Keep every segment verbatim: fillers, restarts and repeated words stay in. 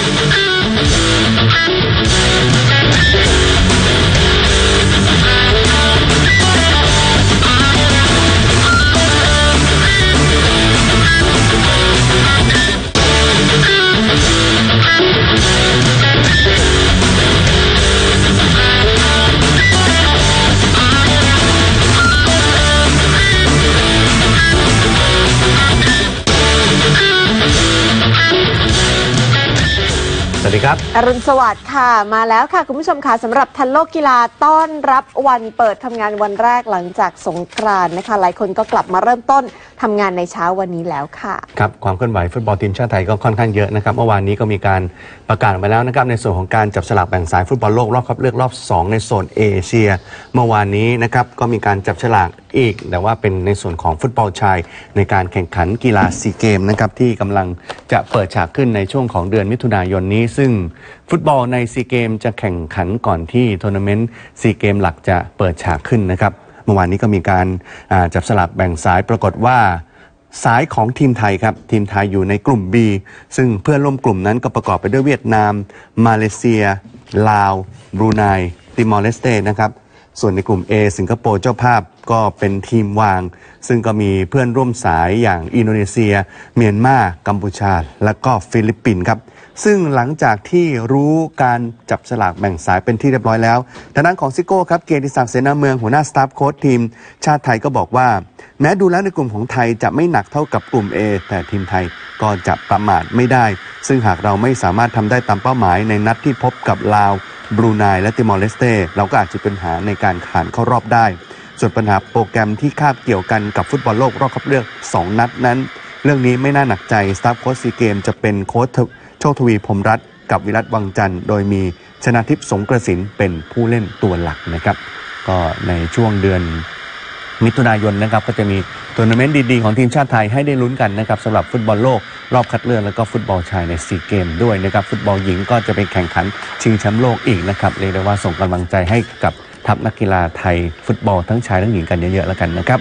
สวัสดีครับอรุณสวัสดิ์ค่ะมาแล้วค่ะคุณผู้ชมค่ะสำหรับทันโลกกีฬาต้อนรับวันเปิดทำงานวันแรกหลังจากสงกรานต์นะคะหลายคนก็กลับมาเริ่มต้นทำงานในเช้าวันนี้แล้วค่ะครับความเคลื่อนไหวฟุตบอลทีมชาติไทยก็ค่อนข้างเยอะนะครับเมื่อวานนี้ก็มีการประกาศมาแล้วนะครับในส่วนของการจับสลากแบ่งสายฟุตบอลโลกรอบคัดเลือกรอบสองในโซนเอเชียเมื่อวานนี้นะครับก็มีการจับฉลากอีกแต่ว่าเป็นในส่วนของฟุตบอลชายในการแข่งขันกีฬาซีเกมนะครับที่กำลังจะเปิดฉากขึ้นในช่วงของเดือนมิถุนายนนี้ซึ่งฟุตบอลในซีเกมจะแข่งขันก่อนที่ทัวร์นาเมนต์ซีเกมหลักจะเปิดฉากขึ้นนะครับเมื่อวานนี้ก็มีการจับสลากแบ่งสายปรากฏว่าสายของทีมไทยครับทีมไทยอยู่ในกลุ่ม B ซึ่งเพื่อนร่วมกลุ่มนั้นก็ประกอบไปด้วยเวียดนามมาเลเซียลาวบรูไนติมอร์เลสเตนะครับส่วนในกลุ่ม A สิงคโปร์เจ้าภาพก็เป็นทีมวางซึ่งก็มีเพื่อนร่วมสายอย่างอินโดนีเซียเมียนมากัมพูชาและก็ฟิลิปปินส์ครับซึ่งหลังจากที่รู้การจับสลากแบ่งสายเป็นที่เรียบร้อยแล้วทางด้านของซิโก้ครับเกียรติศักดิ์เสนาเมืองหัวหน้าสตาฟโค้ชทีมชาติไทยก็บอกว่าแม้ดูแล้วในกลุ่มของไทยจะไม่หนักเท่ากับกลุ่ม A แต่ทีมไทยก็จะประมาทไม่ได้ซึ่งหากเราไม่สามารถทำได้ตามเป้าหมายในนัดที่พบกับลาวบรูไนและติมอร์เลสเตเราก็อาจจะเป็นปัญหาในการผ่านเข้ารอบได้ส่วนปัญหาโปรแกรมที่คาบเกี่ยวกันกับฟุตบอลโลกรอบคัดเลือกสองนัดนั้นเรื่องนี้ไม่น่าหนักใจสตาฟโค้ชซีเกมจะเป็นโค้ชโชคทวีพรหมรัตน์กับวิรัตวังจันทร์โดยมีชนาทิพย์สงกระสินเป็นผู้เล่นตัวหลักนะครับก็ในช่วงเดือนมิถุนายนนะครับก็จะมีทัวร์นาเมนต์ดีๆของทีมชาติไทยให้ได้ลุ้นกันนะครับสำหรับฟุตบอลโลกรอบคัดเลือกแล้วก็ฟุตบอลชายในซีเกมด้วยนะครับฟุตบอลหญิงก็จะเป็นแข่งขันชิงแชมป์โลกอีกนะครับเรียกได้ว่าส่งกำลังใจให้กับทัพนักกีฬาไทยฟุตบอลทั้งชายทั้งหญิงกันเยอะๆแล้วกันนะครับ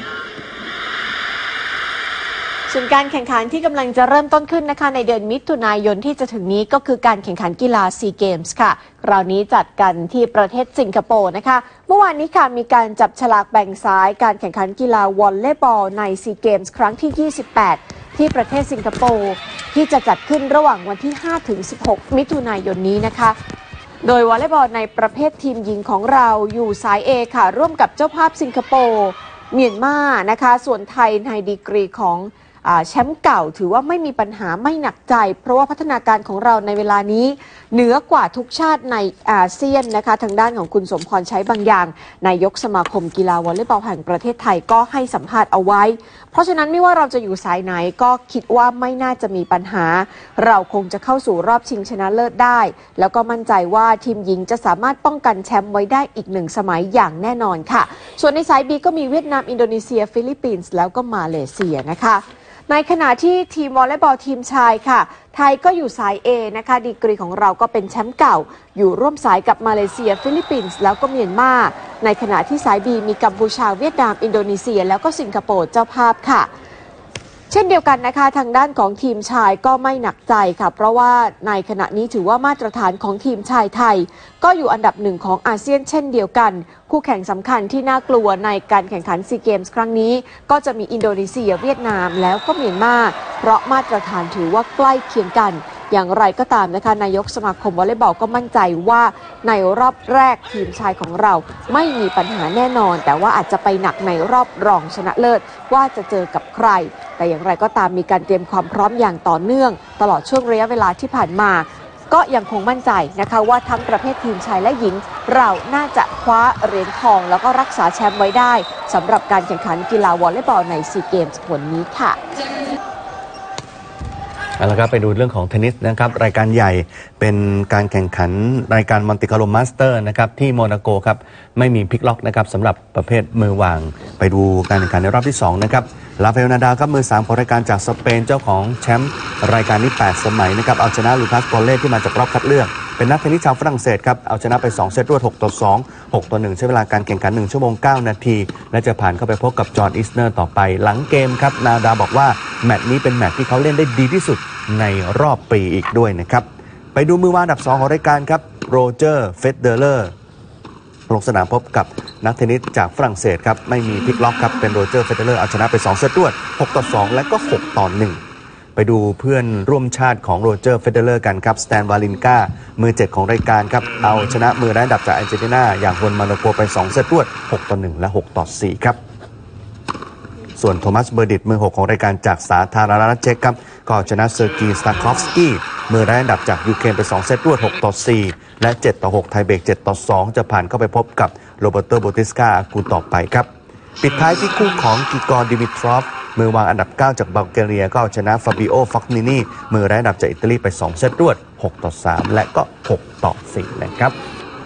ส่วนการแข่งขันที่กำลังจะเริ่มต้นขึ้นนะคะในเดือนมิถุนายนที่จะถึงนี้ก็คือการแข่งขันกีฬาซีเกมส์ค่ะคราวนี้จัดกันที่ประเทศสิงคโปร์นะคะเมื่อวานนี้ค่ะมีการจับฉลากแบ่งสายการแข่งขันกีฬาวอลเลย์บอลในซีเกมส์ครั้งที่ยี่สิบแปดที่ประเทศสิงคโปร์ที่จะจัดขึ้นระหว่างวันที่ห้าถึงสิบหกมิถุนายนนี้นะคะโดยวอลเลย์บอลในประเภททีมหญิงของเราอยู่สาย A ค่ะร่วมกับเจ้าภาพสิงคโปร์เมียนมานะคะส่วนไทยในดีกรีของแชมป์เก่าถือว่าไม่มีปัญหาไม่หนักใจเพราะว่าพัฒนาการของเราในเวลานี้เหนือกว่าทุกชาติในอาเซียนนะคะทางด้านของคุณสมพรใช้บางอย่างนายกสมาคมกีฬาวอลเลย์บอลแห่งประเทศไทยก็ให้สัมภาษณ์เอาไว้เพราะฉะนั้นไม่ว่าเราจะอยู่สายไหนก็คิดว่าไม่น่าจะมีปัญหาเราคงจะเข้าสู่รอบชิงชนะเลิศได้แล้วก็มั่นใจว่าทีมหญิงจะสามารถป้องกันแชมป์ไว้ได้อีกหนึ่งสมัยอย่างแน่นอนค่ะส่วนในสาย B ก็มีเวียดนามอินโดนีเซียฟิลิปปินส์แล้วก็มาเลเซียนะคะในขณะที่ทีมวอลเลย์บอลทีมชายค่ะไทยก็อยู่สาย A นะคะดีกรีของเราก็เป็นแชมป์เก่าอยู่ร่วมสายกับมาเลเซียฟิลิปปินส์แล้วก็เมียนมาในขณะที่สาย B มีกัมพูชาเวียดนามอินโดนีเซียแล้วก็สิงคโปร์เจ้าภาพค่ะเช่นเดียวกันนะคะทางด้านของทีมชายก็ไม่หนักใจค่ะเพราะว่าในขณะนี้ถือว่ามาตรฐานของทีมชายไทยก็อยู่อันดับหนึ่งของอาเซียนเช่นเดียวกันคู่แข่งสำคัญที่น่ากลัวในการแข่งขันซีเกมส์ครั้งนี้ก็จะมีอินโดนีเซียเวียดนามแล้วก็เมียนมาเพราะมาตรฐานถือว่าใกล้เคียงกันอย่างไรก็ตามนะคะนายกสมาคมวอลเลย์บอลก็มั่นใจว่าในรอบแรกทีมชายของเราไม่มีปัญหาแน่นอนแต่ว่าอาจจะไปหนักในรอบรองชนะเลิศว่าจะเจอกับใครแต่อย่างไรก็ตามมีการเตรียมความพร้อมอย่างต่อเนื่องตลอดช่วงระยะเวลาที่ผ่านมาก็ยังคงมั่นใจนะคะว่าทั้งประเภททีมชายและหญิงเราน่าจะคว้าเหรียญทองแล้วก็รักษาแชมป์ไว้ได้สำหรับการแข่งขันกีฬาวอลเลย์บอลในซีเกมส์ผลนี้ค่ะเอาละครับไปดูเรื่องของเทนนิสนะครับรายการใหญ่เป็นการแข่งขันรายการมอนติคาร์โลมาสเตอร์นะครับที่โมนาโกครับไม่มีพลิกล็อกนะครับสำหรับประเภทมือวางไปดูการแข่งขันในรอบที่สองนะครับลาเฟลนาดาลครับมือสามของรายการจากสเปนเจ้าของแชมป์รายการนี้แปดสมัยนะครับเอาชนะลูคัส โปเล่ที่มาจากรอบคัดเลือกเป็นนักเทนนิสชาวฝรั่งเศสครับเอาชนะไปสองเซตรวดหกต่อสอง หกต่อหนึ่งใช้เวลาการแข่งขันหนึ่งชั่วโมงเก้านาทีและจะผ่านเข้าไปพบกับจอห์นอิสเนอร์ต่อไปหลังเกมครับนาดาบอกว่าแมตช์นี้เป็นแมตช์ที่เขาเล่นได้ดีที่สุดในรอบปีอีกด้วยนะครับไปดูมือวางอันดับสองของรายการครับโรเจอร์เฟเดเลอร์ลงสนามพบกับนักเทนนิสจากฝรั่งเศสครับไม่มีพลิกล็อกครับเป็นโรเจอร์เฟเดเลอร์เอาชนะไปสองเซตรวดหกต่อสองและก็หกต่อหนึ่งไปดูเพื่อนร่วมชาติของโรเจอร์เฟเดเลอร์กันครับสแตนวาลินกามือเจ็ดของรายการครับเอาชนะมือระดับจากอาร์เจนตินาอย่างฮวนมาโนโกไปสองเซตรวดหกต่อหนึ่งและหกต่อสี่ครับส่วนโทมัสเบอร์ดิตมือหกของรายการจากสาธารณรัฐเช็กครับก็ชนะเซอร์กีสตาคอฟสกี้มือระดับจากยูเครนไปสองเซตรวดหกต่อสี่และเจ็ดต่อหกไทยเบรกเจ็ดต่อสองจะผ่านเข้าไปพบกับโรเบร์โตโบติสกาอากูต่อไปครับปิดท้ายที่คู่ของกิกอร์ดิมิทรอฟมือวางอันดับเก้าจากบัลแกเรียก็เอาชนะฟาบิโอฟอกนินีมือระดับจากอิตาลีไปสองเซตรวดหกต่อสามและก็หกต่อสี่นะครับ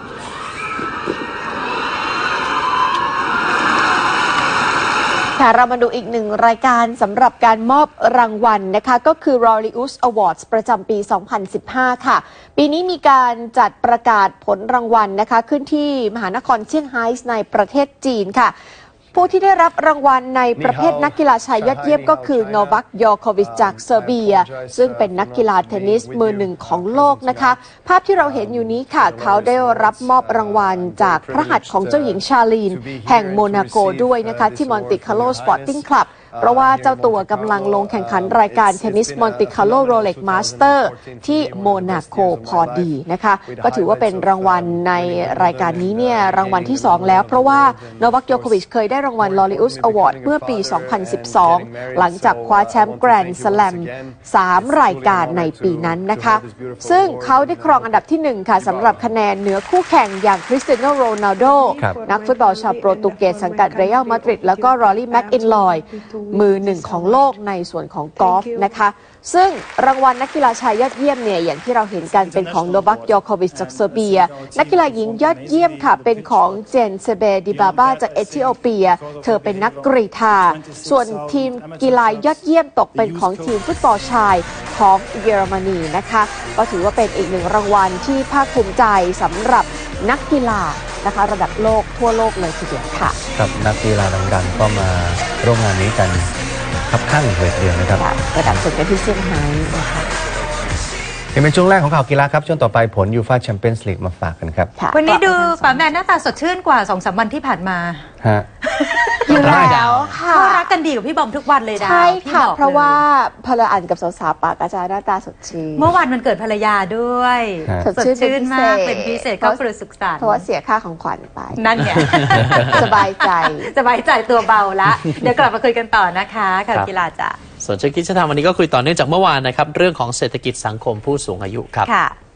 ค่ะเรามาดูอีกหนึ่งรายการสำหรับการมอบรางวัลนะคะก็คือ Laureus Awards ประจำปี สองพันสิบห้า ค่ะปีนี้มีการจัดประกาศผลรางวัลนะคะขึ้นที่มหานครเซี่ยงไฮ้ในประเทศจีนค่ะผู้ที่ได้รับรางวัลในประเภทนักกีฬาชายยอดเยี่ยมก็คือโนวัค ยอร์โควิชจากเซอร์เบียซึ่งเป็นนักกีฬาเทนนิสมือหนึ่งของโลกนะคะภาพที่เราเห็นอยู่นี้ค่ะเขาได้รับมอบรางวัลจากพระหัตถ์ของเจ้าหญิงชาลีนแห่งโมนาโกด้วยนะคะที่มอนติคาร์โลสปอร์ติ้งคลับเพราะว่าเจ้าตัวกำลังลงแข่งขันรายการเทนนิสมอนติคาร์โลโรเล็กมาสเตอร์ที่โมนาโกพอดีนะคะก็ถือว่าเป็นรางวัลในรายการนี้เนี่ยรางวัลที่สองแล้วเพราะว่าโนวัค โยโควิชเคยได้รางวัล Laureus Award เมื่อปี สองพันสิบสอง หลังจากคว้าแชมป์แกรนด์สแลมสามรายการในปีนั้นนะคะซึ่งเขาได้ครองอันดับที่หนึ่งค่ะสำหรับคะแนนเหนือคู่แข่งอย่างคริสเตียโนโรนัลโดนักฟุตบอลชาวโปรตุเกสสังกัดเรอัลมาดริดแล้วก็รอรี่แม็กอินลอยมือหนึ่งของโลกในส่วนของกอล์ฟนะคะซึ่งรางวัลนักกีฬาชายยอดเยี่ยมเนี่ยอย่างที่เราเห็นกันเป็นของโนวัค ยอร์โควิชจากเซอร์เบียนักกีฬาหญิงยอดเยี่ยมค่ะเป็นของเจนเซเบดิบาบาจากเอธิโอเปียเธอเป็นนักกรีฑาส่วนทีมกีฬายอดเยี่ยมตกเป็นของทีมฟุตบอลชายของเยอรมนีนะคะก็ถือว่าเป็นอีกหนึ่งรางวัลที่ภาคภูมิใจสำหรับนักกีฬานะคะระดับโลกทั่วโลกเลยทีเดียวค่ะครับนักกีฬาดังๆก็มาร่วมงานนี้กันครับข้างเลยทีเดียวนะครับระดับสุดกันที่เซี่ยงไฮ้นะคะยังเป็นช่วงแรกของข่าวกีฬาครับช่วงต่อไปผลยูฟ่าแชมเปี้ยนส์ลีกมาฝากกันครับวันนี้ดูป๋าแมนหน้าตาสดชื่นกว่า สองสาม วันที่ผ่านมาฮะอยู่แล้วค่ะเขารักกันดีกับพี่บอมทุกวันเลยดาวใช่ค่ะเพราะว่าพลอ่านกับสาวๆปากอาจารย์หน้าตาสดชื่นเมื่อวานมันเกิดภรรยาด้วยสดชื่นมากเป็นพิเศษก็ประสุขสันต์เพราะว่าเสียค่าของขวัญไปนั่นไงสบายใจสบายใจตัวเบาละเดี๋ยวกลับมาคุยกันต่อนะคะข่าวกีฬาจ้ะส่วนเชิงกิจธรรมวันนี้ก็คุยต่อเนื่องจากเมื่อวานนะครับเรื่องของเศรษฐกิจสังคมผู้สูงอายุครับ